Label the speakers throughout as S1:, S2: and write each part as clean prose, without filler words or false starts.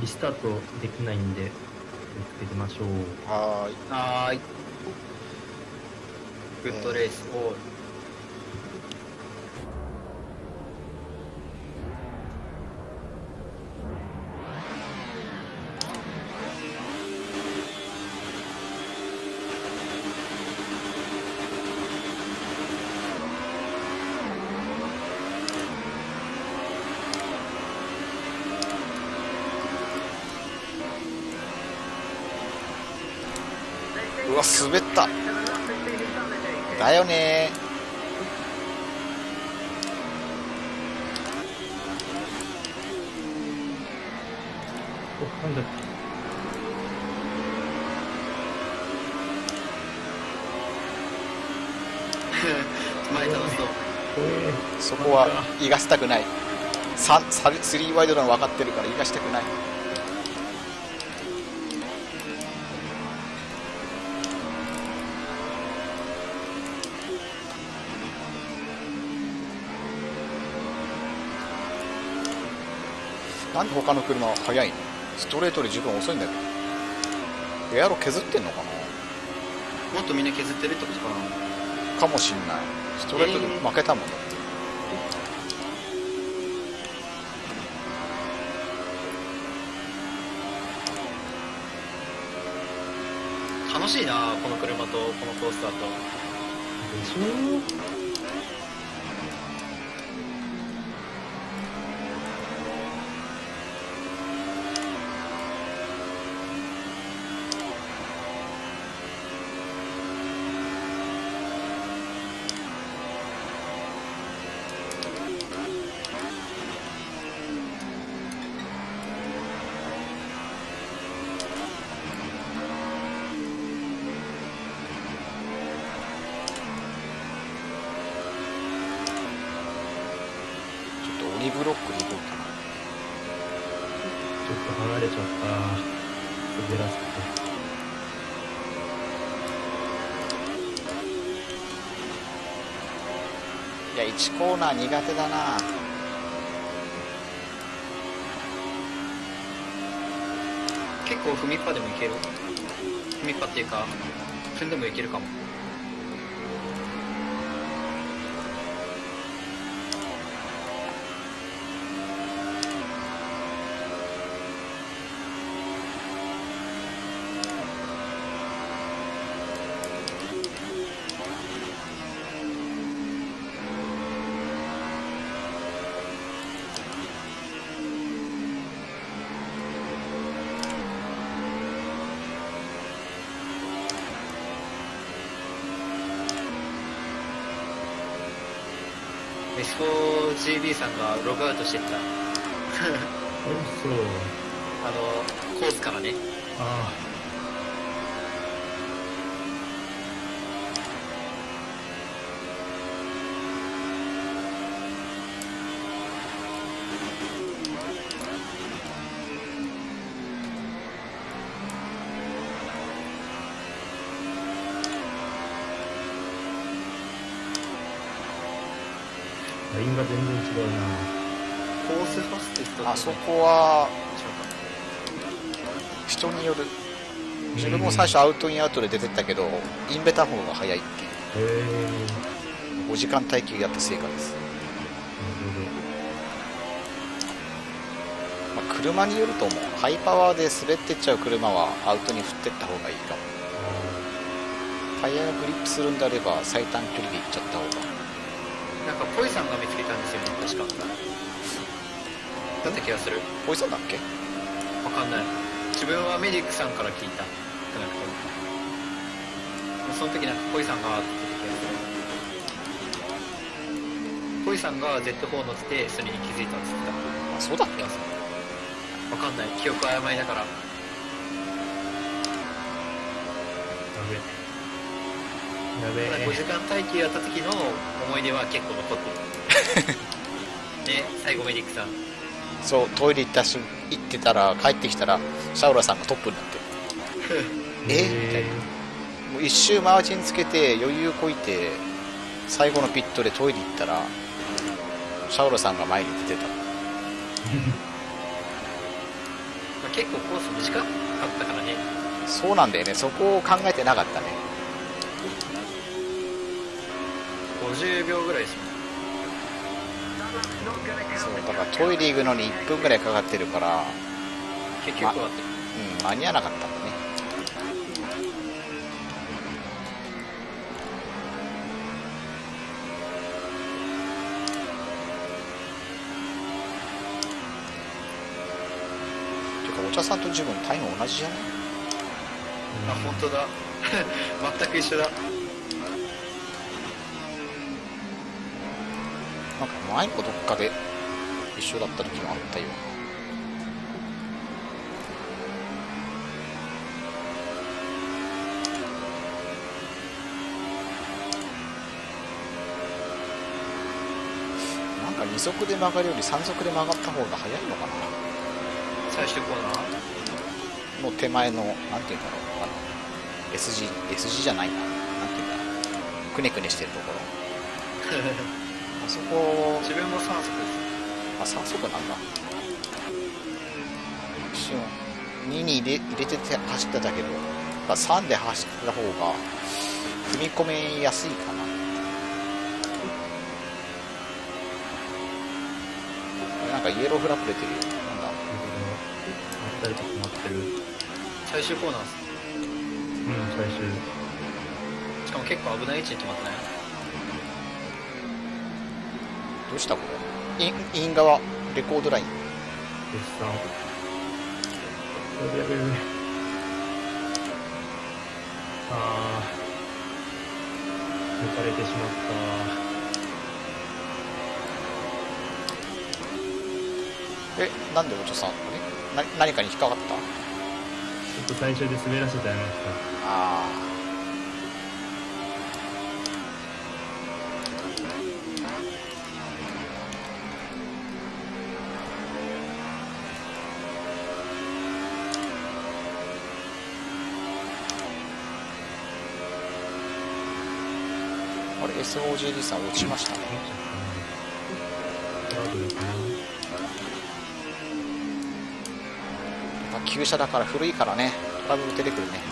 S1: リスタートできないんで気をつけてましょう。
S2: はーい。
S3: はーい。グッドレース。おーい。
S2: うわ、滑った。だよね
S1: お、なんだっ
S3: 前楽しそう。
S1: け。
S2: そこは逃がしたくない。3ワイドなの分かってるから逃がしたくない。なんで他の車は速いの？ストレートで十分遅いんだけど。エアロ削ってんのかな？
S3: もっとみんな削ってるってことかな。
S2: かもしんない。ストレートで負けたもんだって。
S3: 楽しいな、この車とこのコースだと。
S1: でしょ。
S2: 鬼ブロックでいこうかな。
S1: ちょっと離れちゃった。滑らせて。
S2: いや、1コーナー苦手だな。
S3: 結構踏みっぱでもいける。踏みっぱっていうか踏んでもいけるかも。S4GB さんがログアウトしてった
S1: そう。
S3: コースからね。
S1: ああ、ラインが全然違うな。
S3: コースファステストって
S2: あそこは
S3: 違うか。
S2: 人による。自分も最初アウトインアウトで出てったけど、インベタ方が早いっていう。
S1: へえ。
S2: 5時間耐久やった成果です。まあ、車によると思う。ハイパワーで滑ってっちゃう車はアウトに振ってった方がいいかも。タイヤがグリップするんであれば最短距離で行っちゃった方が。
S3: なんかポイさんが見つけたんですよね、確か。だった気がする。
S2: ポイソンだっけ？
S3: わかんない。自分はメディックさんから聞いた。少なくとも。その時なんかポイさんがって言ってた気がする。ポイさんが Z4 乗ってそれに気づいたって言ってた。
S2: あ、そうだっけ？
S3: わかんない。記憶曖昧だから。
S1: やべ
S3: ただ
S1: え。
S3: 5時間待機やった時の思い出は結構残ってる。で、最後メディックさん。
S2: そう、トイレ行ってたら帰ってきたらシャオラさんがトップになってえみたいな。もう一周マージンつけて余裕こいて最後のピットでトイレ行ったらシャオラさんが前に出てた。
S3: 結構コース短かったからね。
S2: そうなんだよね、そこを考えてなかったね。
S3: 50秒ぐらいですもん。
S2: そうだからトイレ行くのに1分ぐらいかかってるから、
S3: 結局終わってる。
S2: 間に合わなかったんだね。てかお茶さんと自分タイム同じじゃない？
S3: あ、本当だ。全く一緒だ。
S2: なんか前もどっかで一緒だった時もあったよ。なんか2速で曲がるより3速で曲がった方が速いのかな。
S3: 最終コーナー
S2: の手前のなんていうんだろう、S 字じゃないな、なんていうんだろう、くねくねしてるところ。あそこ
S3: 自分も3速です。
S2: あ、3速なんだ。一瞬2に入れてて走ってたけど、3で走ってた方が踏み込めやすいかな。なんかイエローフラッグ出てるよ。なんだ。
S1: 誰か止まってる。
S3: 最終コーナーです。
S1: 最終。
S3: しかも結構危ない位置に止まってない？
S2: どうしたこれ？イン側レコードライン。
S1: S3。抜かれてしまった。
S2: なんでお茶さん何かに引っかかった？
S1: ちょっと最初で滑らせちゃいました。
S2: ああれ SOGD さん落ちましたね。
S1: トラブルかな。
S2: 旧車だから古いからね、トラブル出てくるね。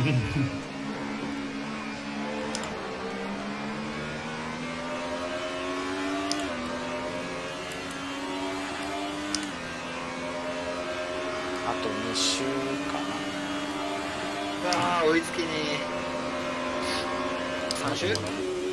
S2: あと2周か
S3: ああ、追いつきに3周？
S1: 4周？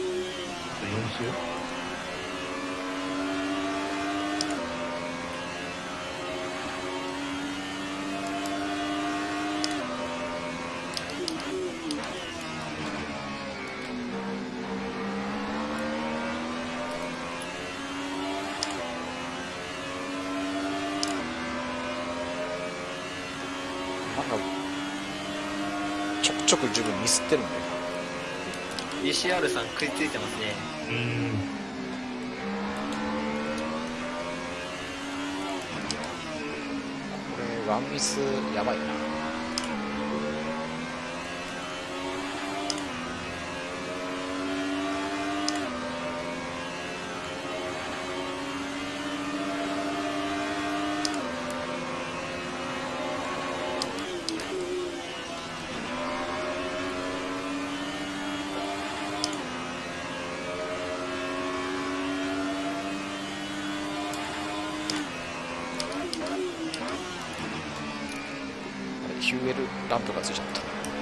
S2: なんかちょくちょく自分ミスってるんだよ。
S3: ECR さん食いついてますね。
S2: これワンミスやばいな。フューエルランプがついちゃった。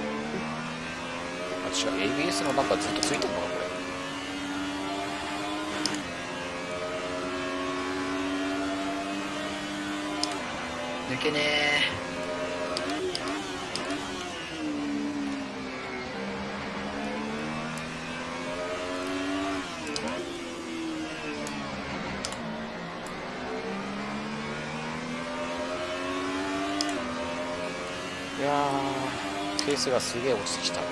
S2: あ、違う、 ABS のランプはずっとついてるのかこれ。
S3: 抜けね
S2: いやー、ペースがすげえ落ちてきた。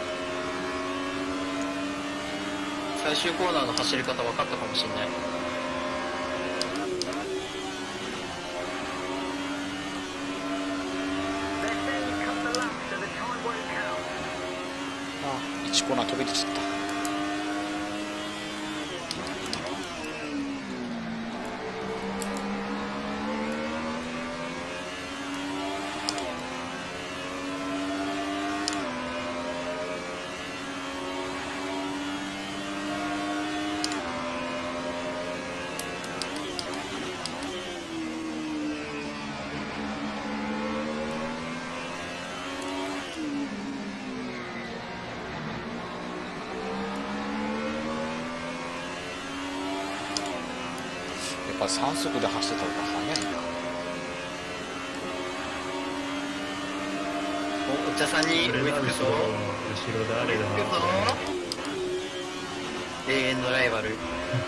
S3: 最終コーナーの走り方分かったかもしれない。
S2: あ、1コーナー飛び出ちゃった。 3速で走ってた方が速いんだ。
S3: お茶さんに追いつくぞ。
S1: 後ろ誰だ。
S3: 追いつくぞ。永遠のライバル。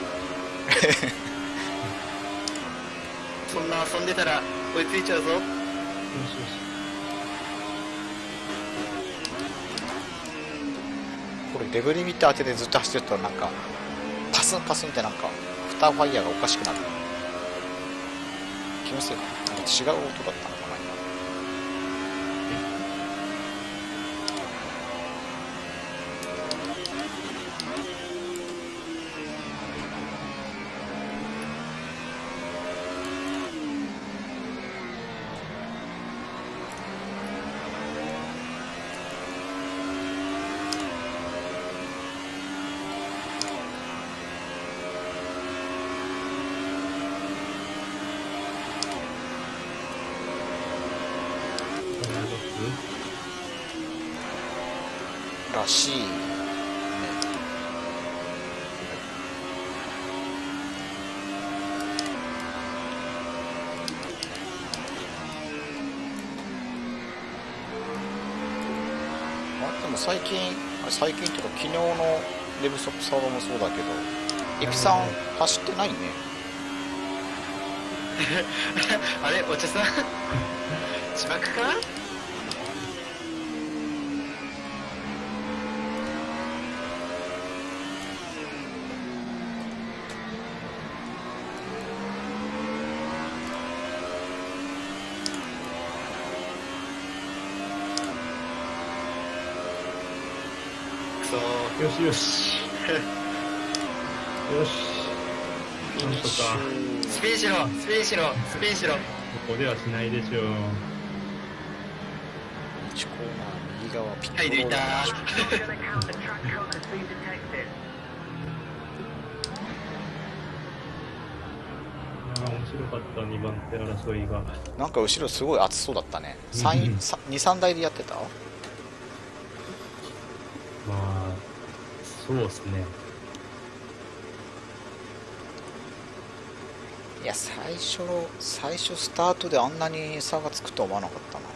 S3: そんな遊んでたら追いついちゃうぞ。
S1: よしよし。
S2: これレベルリミッター当ててずっと走ってるとなんかパスンパスンってなんかフターファイヤーがおかしくなる。気のせいかな。なんか違う音だったのかな。らしいね。でも最近というか昨日のレブソップサーバーもそうだけどエピさん走ってないね。
S3: あれお茶さん自爆か。
S1: よしよし。よし。なんとか。
S3: スピンしろスピンしろスピンしろ。
S1: ここではしないでしょう。
S2: 1コーナー右側ピット
S3: はい抜いた。
S1: 面白かった2番手争いが。
S2: なんか後ろすごい熱そうだったね。2、3台でやってた。
S1: まあそうですね。
S2: いや最初スタートであんなに差がつくとは思わなかったな。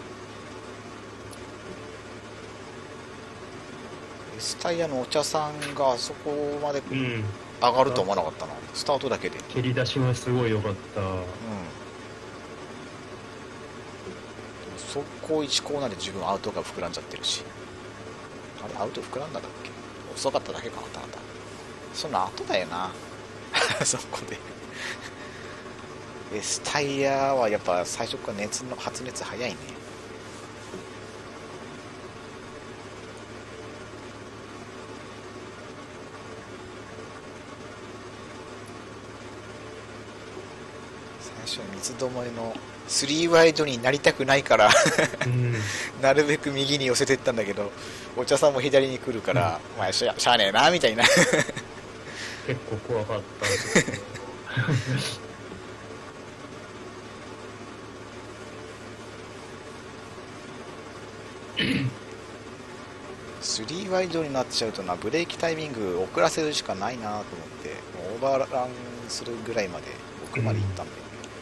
S2: スタイヤのお茶さんがあそこまで上がると思わなかったな、スタートだけで。
S1: 蹴り出しはすごい良かった。
S2: 速攻1コーナーで自分アウトが膨らんじゃってるし。あれアウト膨らんだんだっけ。遅かっただけかな。ただその後だよなそこでスタイヤはやっぱ最初から発熱早いね。最初三つどもえの3ワイドになりたくないからなるべく右に寄せていったんだけどお茶さんも左に来るから、まあしゃあねえなみたいな
S1: 結構怖かった
S2: 3ワイドになっちゃうとな、ブレーキタイミング遅らせるしかないなと思ってオーバーランするぐらいまで奥まで行ったんで、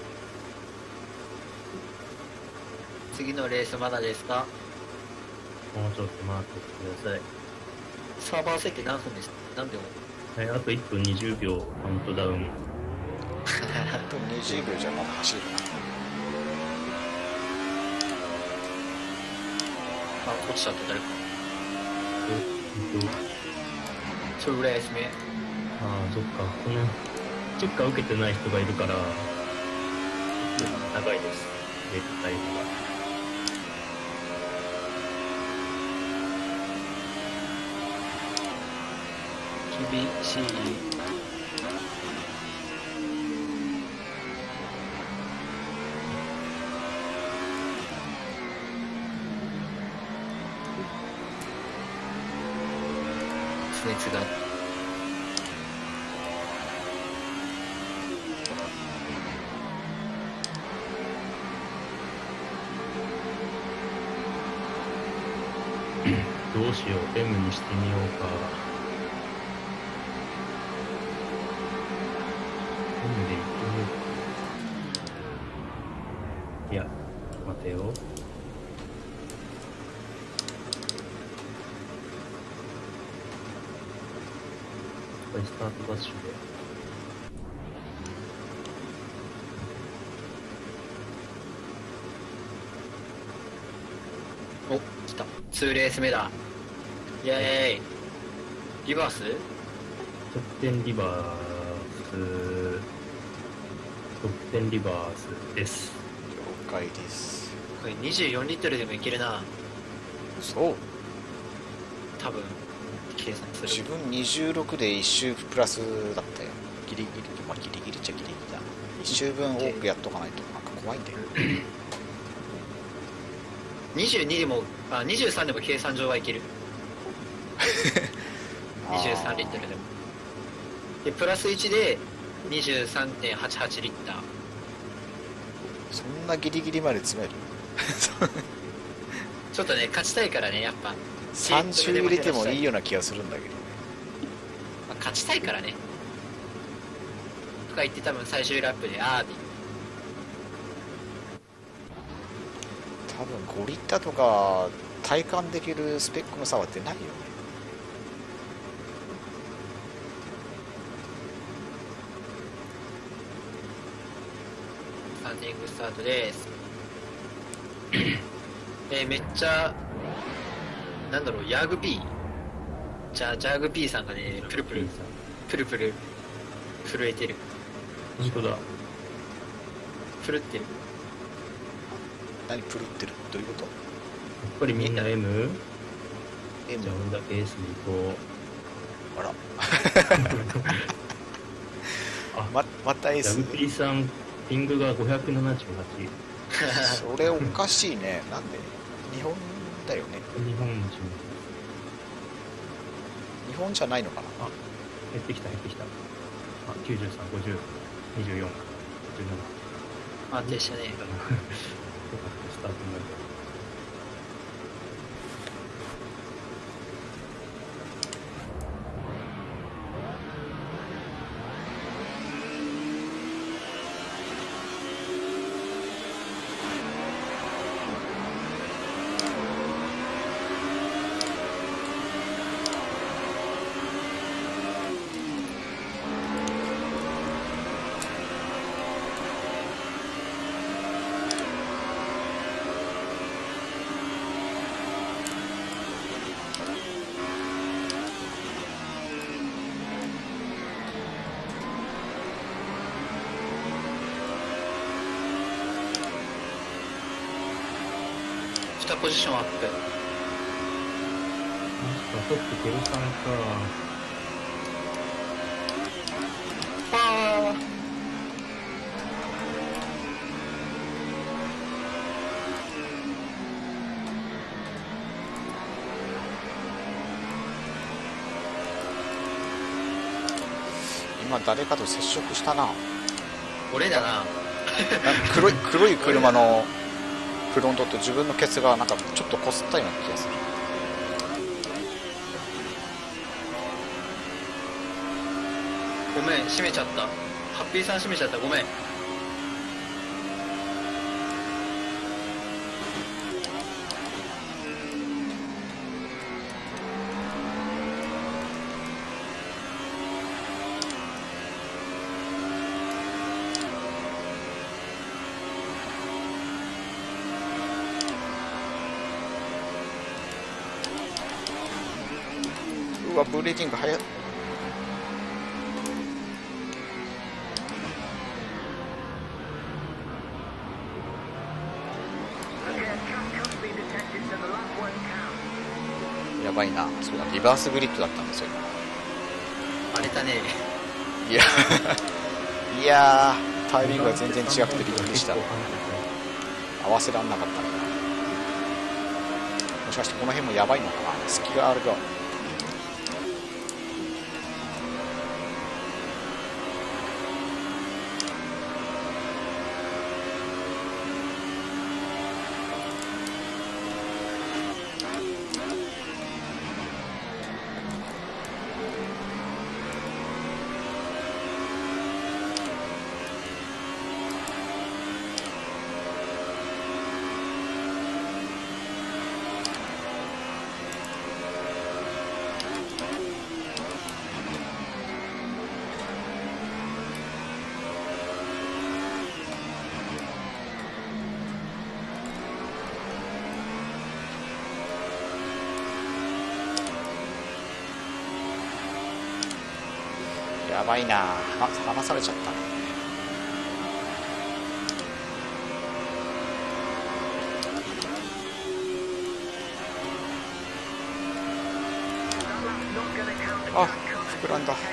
S3: 次のレースまだですか。
S1: もうちょっと待ってください。
S3: サーバー設定何分ですか。何秒。
S1: あと1分20秒カウントダウン。
S2: あと20秒じゃまだ走るな。
S3: あ、落ちちゃって誰か。
S1: そ
S3: それぐらいですね。
S1: ああ、そっか。このチェッカー受けてない人がいるから長いです、レースタイムが。
S3: 厳しい。熱が
S1: どうしよう、M にしてみようか。M で行ってみよいや、待てよ。これスタートダッシュで。
S3: お、来た。2レース目だ。イェーイ。リバース？
S1: 得点リバース、得点リバースです。
S2: 了解です。
S3: これ24リットルでもいけるな。
S2: そう
S3: 多分計算する。
S2: 自分26で1周プラスだったよ。ギリギリ、まあギリギリっちゃギリギリだ。1周分多くやっとかないとなんか怖いんだよ。
S3: 22でも23でも計算上はいける。23リットルでも。でプラス1で 23.88 リッター。
S2: そんなギリギリまで詰める？
S3: ちょっとね勝ちたいからね、やっぱ
S2: 30入れてもいいような気がするんだけどね。
S3: まあ、勝ちたいからねとか言って、多分最終ラップであーって
S2: 多分5リッターとか体感できるスペックの差は出ないよね。
S3: スターティングスタートです。めっちゃなんだろう、ヤーグ P ジャーグ P さんがねプルプル震えてる。
S1: 本当だ。やっ
S3: 震ってる。
S2: 何プルってる？どういうこと？
S1: ぱりみんな M？
S2: M？
S1: じゃあ俺だけ S に行こう。
S2: あら。
S1: あ、
S2: また S？
S1: ヤグピーさん、ピングが578。
S2: それおかしいね。なんで？日本だよね。
S1: 日本人。
S2: 日本じゃないのかな。
S1: あ、減ってきた。あ、93、50、24、17。
S3: 安定したね。
S1: よかった、スタートになる。
S3: 2ポジションアップ。
S1: トップケルさんか。
S3: あ
S2: 今誰かと接触したな。
S3: 俺だな。
S2: 黒い車のフロントと自分のケツがなんかちょっとこすったような気がする。
S3: ごめん、閉めちゃった。ハッピーさん閉めちゃった。ごめん。
S2: うわ、ブレーキング早っ。やばいな。そうだ、リバースグリッドだったんですよ。
S3: 荒れたね。
S2: いやいやー、タイミングが全然違くてびっくりした。合わせらんなかったね。もしかしてこの辺もやばいのかな。隙があるが。 やばいな。離されちゃったね。あ、膨らんだ。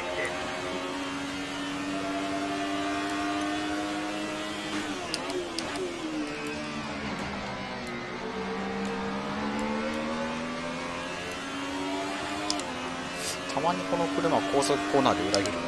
S2: たまにこの車高速コーナーで裏切るね。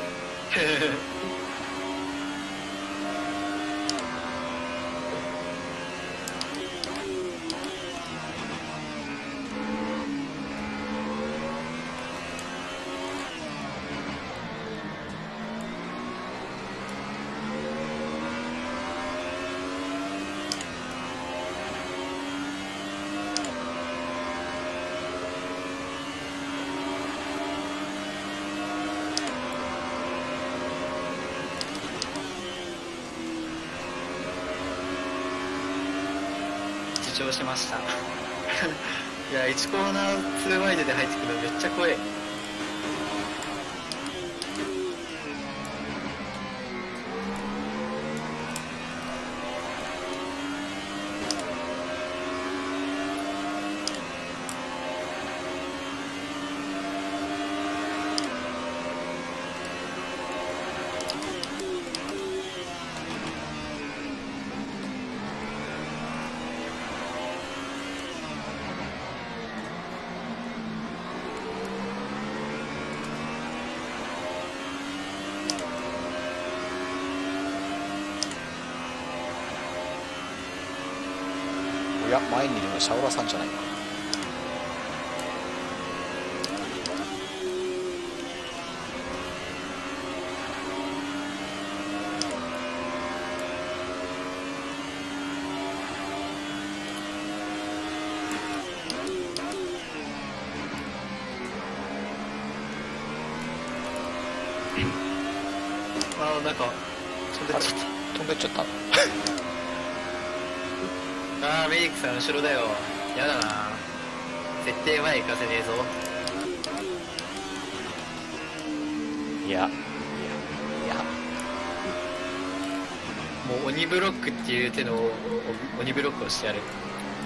S3: 自重しましたいや1コーナー2ワイドで入ってくるのめっちゃ怖い。
S2: おや、前にいるのはシャオラさんじゃないか。
S3: なんか飛んでっちゃっ
S2: 飛んでっちゃった。
S3: た。メリックさん後ろだよ。やだな。絶対前行かせねえぞ。
S2: いや
S3: もう鬼ブロックっていう手の鬼ブロックをしてやる。も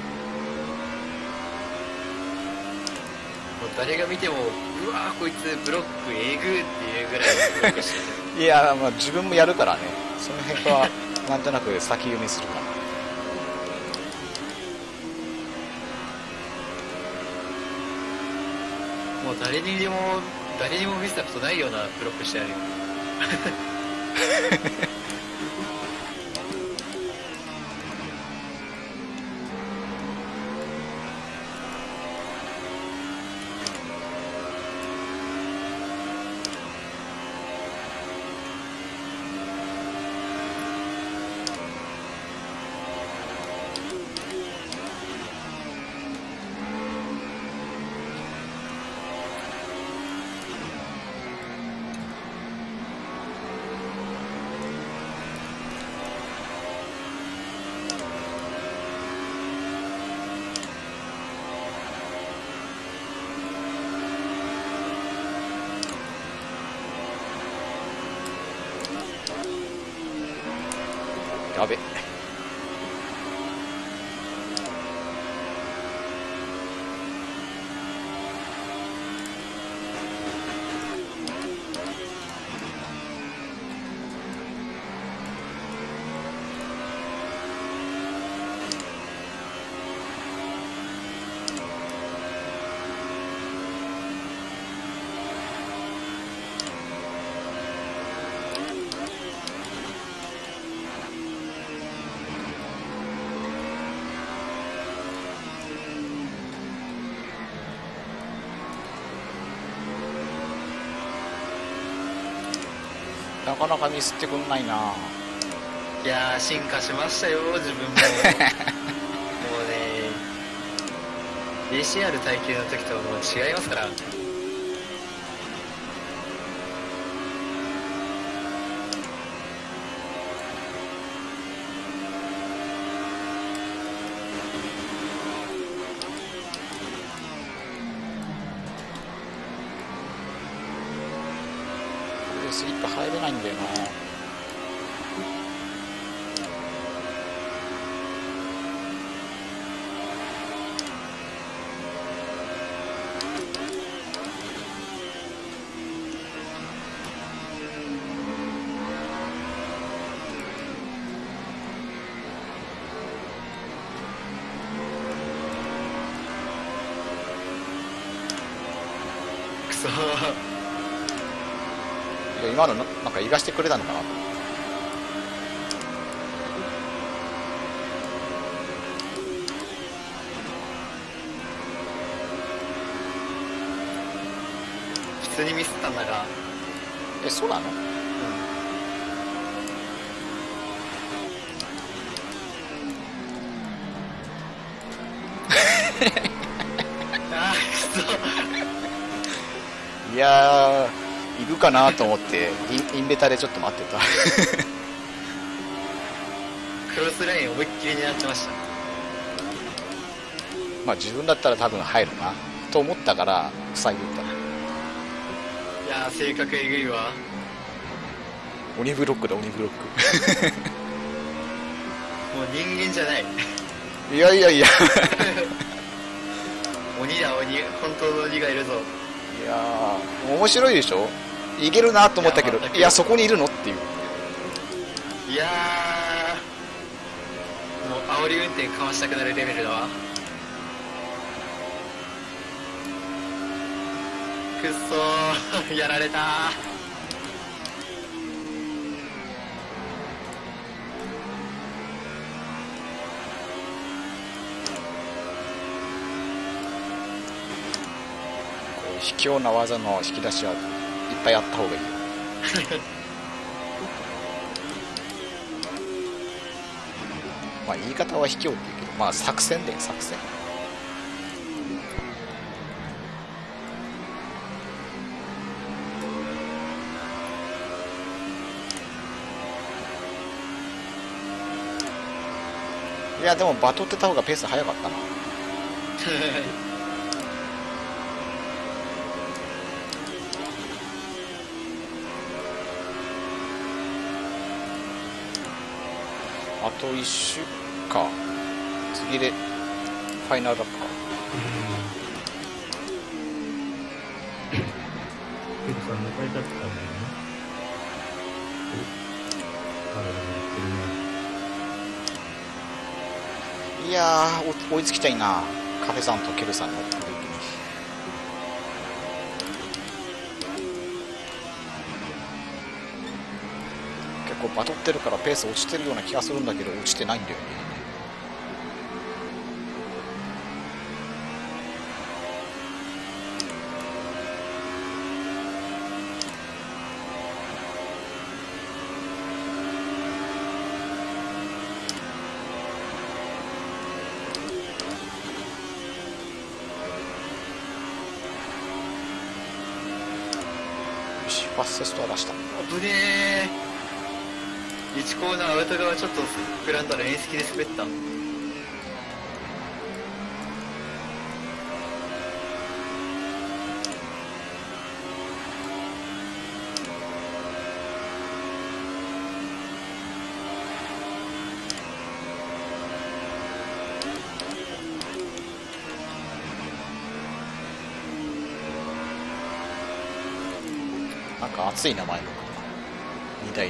S3: う誰が見てもうわーこいつブロックえぐーっていうぐらいブロックしてる。
S2: いや、まあ自分もやるからね。その辺はなんとなく先読みするから。
S3: もう誰にも見せたことないようなブロックしてやるよ。
S2: やべ。なかなかミスってくんないな。
S3: いやー進化しましたよ自分も。もうね ACR 耐久の時とはもう違いますから。
S2: スリップ入れないんだよな。
S3: くそー。
S2: いや今のなんか言わしてくれたのかな。
S3: 普通にミスったんだが。
S2: え、そうなの？
S3: あーくそ。
S2: いやー、いるかなと思ってインベタでちょっと待ってた。
S3: クロスライン思いっきり狙ってました。
S2: まあ自分だったら多分入るなと思ったから塞いでた。
S3: いやー性格えぐいわ。
S2: 鬼ブロックだ、鬼ブロッ
S3: もう人間じゃない。
S2: ク。いやいやいや。
S3: 鬼だ鬼、本当の鬼がいるぞ。
S2: いやー、面白いでしょ。いけるなと思ったけど、いやそこにいるのっていう。
S3: いやー、もう煽り運転かましたくなるレベルだわ。くっそー。やられたー。
S2: 卑怯な技の引き出しはいっぱいあった方がいいよ。まあ言い方は卑怯って言うけど、まあ作戦だよ、作戦。いやでもバトってた方がペース早かったな。あと1周か。次でファイナルだったか。
S1: 結構さ、抜かれちゃったんだよね。体が
S2: いやー、追いつきたいな。カフェさんとケルさんのグループに。結構バトってるからペース落ちてるような気がするんだけど落ちてないんだよね。よし、ファッセストは出した。
S3: 危ねえ。1コーナーアウト側ちょっと膨らんだら縁石で滑った。
S2: なんか熱い名前の2台で。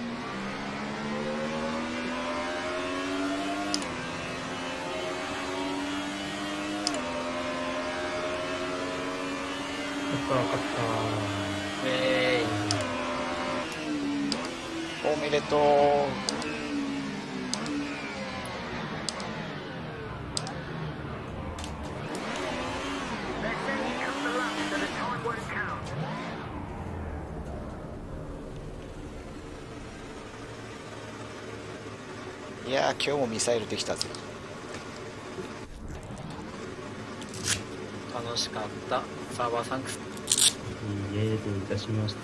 S1: 分かった。
S2: おめでとう。いやー、今日もミサイルできたぜ。
S3: 楽しかった。サーバーサンクス。
S1: いいえ、どういたしまして。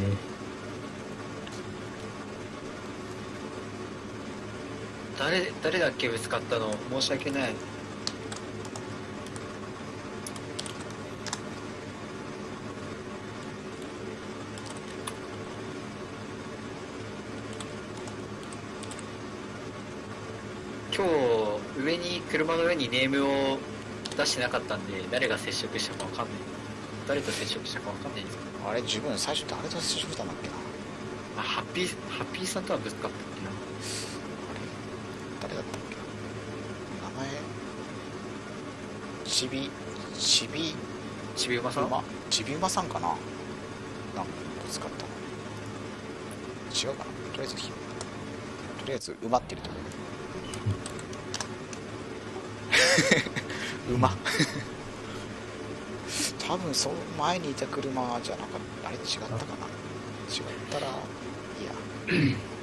S3: 誰だっけぶつかったの。申し訳ない。 に車の上にネームを出してなかったんで誰が接触したかわかんない。誰と接触したかわかんないんですけど、
S2: あれ自分最初誰と接触したんだっけな。
S3: ハッピーさんとはぶつかったっけな。
S2: 誰だったっけな。名前ちび
S3: 馬さん。
S2: ちび馬さんかな。なんかぶつかったの違うかな。とりあえず馬ってるとこ馬多分その前にいた車じゃなかった。あれ違ったかな。違ったらいや